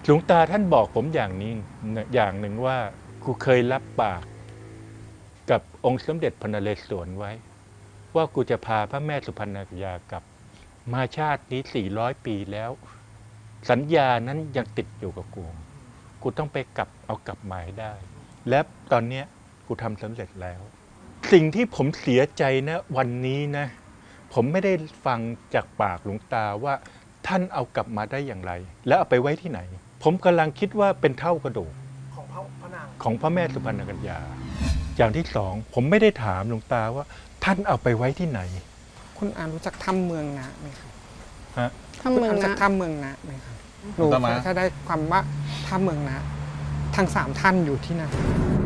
หลวงตาท่านบอกผมอย่างนี้อย่างหนึ่งว่ากูเคยรับปากกับองค์สมเด็จพระนเรศวรไว้ว่ากูจะพาพระแม่สุพรรณกัลยากลับมาชาตินี้400 ปีแล้วสัญญานั้นยังติดอยู่กับกูต้องไปเอากลับมาให้ได้และตอนนี้กูทำสำเร็จแล้วสิ่งที่ผมเสียใจนะวันนี้นะผมไม่ได้ฟังจากปากหลวงตาว่าท่านเอากลับมาได้อย่างไรแล้วเอาไปไว้ที่ไหนผมกำลังคิดว่าเป็นเท่ากระดูกของพระนางของพระแม่สุพรรณกัลยาอย่างที่สองผมไม่ได้ถามหลวงตาว่าท่านเอาไปไว้ที่ไหนคุณอารู้จักถ้ำเมืองนะไหมครับฮะถ้ำเมืองนะถ้ำเมืองนะไหมครับรู้แค่ได้ความว่าถ้ำเมืองนะทั้ง3ท่านอยู่ที่นั่น